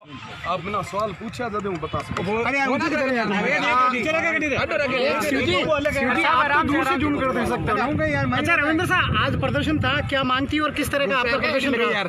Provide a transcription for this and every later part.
आप बिना सवाल पूछा जब हूँ बता सकते। अच्छा रविंद्र साहब, आज प्रदर्शन था, क्या मांग थी और किस तरह का आपका प्रदर्शन रहा?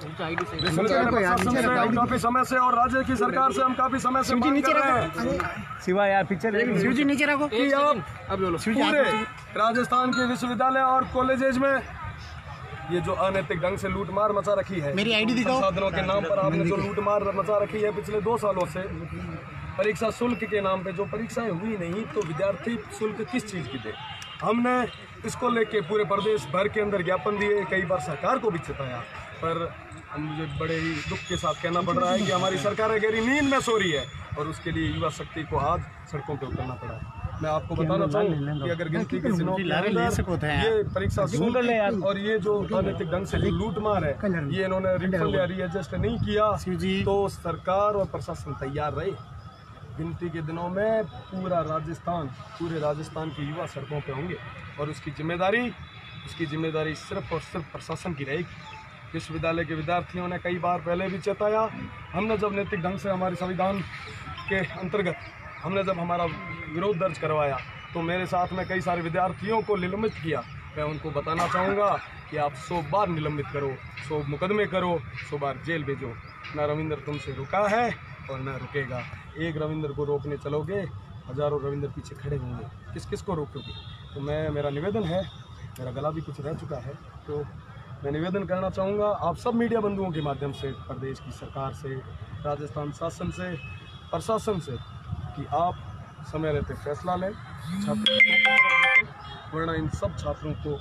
काफी समय से और राज्य की सरकार से हम काफी समय से मांग कर रहे हैं। शिवा यार पीछे शिव जी नीचे रखो कि आप पूरे राजस्थान के विश्वविद्यालय और कॉलेजेज में ये जो अनैतिक ढंग से लूटमार मचा रखी है, मेरी आईडी दिखाओ, संसाधनों के नाम पर आपने जो लूटमार मचा रखी है पिछले 2 सालों से, परीक्षा शुल्क के नाम पे जो परीक्षाएं हुई नहीं तो विद्यार्थी शुल्क किस चीज़ की दे। हमने इसको लेके पूरे प्रदेश भर के अंदर ज्ञापन दिए, कई बार सरकार को भी चिताया, पर मुझे बड़े ही दुख के साथ कहना पड़ रहा है कि हमारी सरकार गहरी नींद में सो रही है और उसके लिए युवा शक्ति को आज सड़कों पर उतरना पड़ा है। मैं आपको बताना चाहूँ कि अगर गिनती के दिनों के अंदर ये परीक्षा शुल्क और ये जो अनैतिक ढंग से जो लूटमार है, ये इन्होंने रिफंड या रीएडजस्ट नहीं किया तो सरकार और प्रशासन तैयार रहे। गिनती के दिनों में पूरे राजस्थान के युवा सड़कों पे होंगे और उसकी जिम्मेदारी सिर्फ और सिर्फ प्रशासन की रहेगी। विश्वविद्यालय के विद्यार्थियों ने कई बार पहले भी चेताया। हमने जब नैतिक ढंग से हमारे संविधान के अंतर्गत हमने जब हमारा विरोध दर्ज करवाया तो मेरे साथ में कई सारे विद्यार्थियों को निलंबित किया। मैं उनको बताना चाहूँगा कि आप 100 बार निलंबित करो, 100 मुकदमे करो, 100 बार जेल भेजो, न रविंद्र तुमसे रुका है और न रुकेगा। एक रविंद्र को रोकने चलोगे, हजारों रविंद्र पीछे खड़े होंगे, किस किस को रोकोगे। तो मेरा निवेदन है, मेरा गला भी कुछ रह चुका है, तो मैं निवेदन करना चाहूँगा आप सब मीडिया बंधुओं के माध्यम से, प्रदेश की सरकार से, राजस्थान शासन से, प्रशासन से, कि आप समय रहते फैसला लें, छात्रों को, वरना इन सब छात्रों को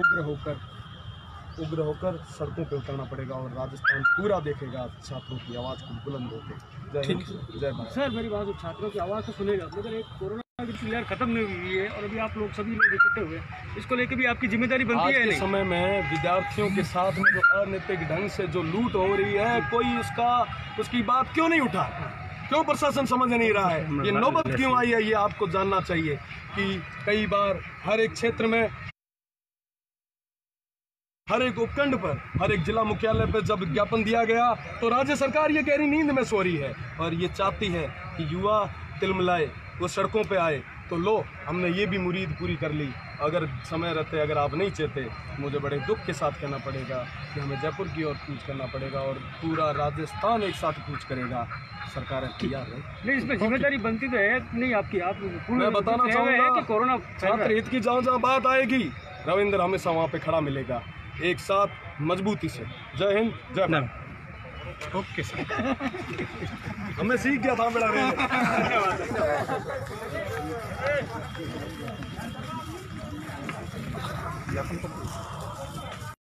उग्र होकर सड़कों पर उतरना पड़ेगा और राजस्थान पूरा देखेगा छात्रों की आवाज़ को बुलंद होकर। जय हिंद, जय भारत। सर मेरी बात, छात्रों की आवाज़ तो सुनेगा, मगर एक कोरोना की क्लियर खत्म नहीं हुई है और अभी आप लोग सभी लोग इकट्ठे हुए, इसको लेकर भी आपकी जिम्मेदारी बनती है। आज के समय में विद्यार्थियों के साथ में जो अनैतिक ढंग से जो लूट हो रही है, कोई उसकी बात क्यों नहीं उठा, क्यों प्रशासन समझ नहीं रहा है, ये नौबत क्यों आई है, ये आपको जानना चाहिए। कि कई बार हर एक क्षेत्र में, हर एक उपखंड पर, हर एक जिला मुख्यालय पर जब विज्ञापन दिया गया तो राज्य सरकार ये गहरी नींद में सो रही है और ये चाहती है कि युवा तिलमिलाए, वो सड़कों पे आए। तो लो, हमने ये भी मुरीद पूरी कर ली। अगर समय रहते अगर आप नहीं चाहते, मुझे बड़े दुख के साथ कहना पड़ेगा कि हमें जयपुर की ओर कूच करना पड़ेगा और पूरा राजस्थान एक साथ कूच करेगा। सरकार तैयार है। नहीं, इसमें जिम्मेदारी बनती तो है नहीं आपकी। आप मैं बताना चाहूँगा कि कोरोना छात्र हित की जहाँ बात आएगी, रविंद्र हमेशा वहाँ पे खड़ा मिलेगा, एक साथ मजबूती से। जय हिंद, जय भारत। ओके सर, हमें सीख गया था बड़ा। धन्यवाद।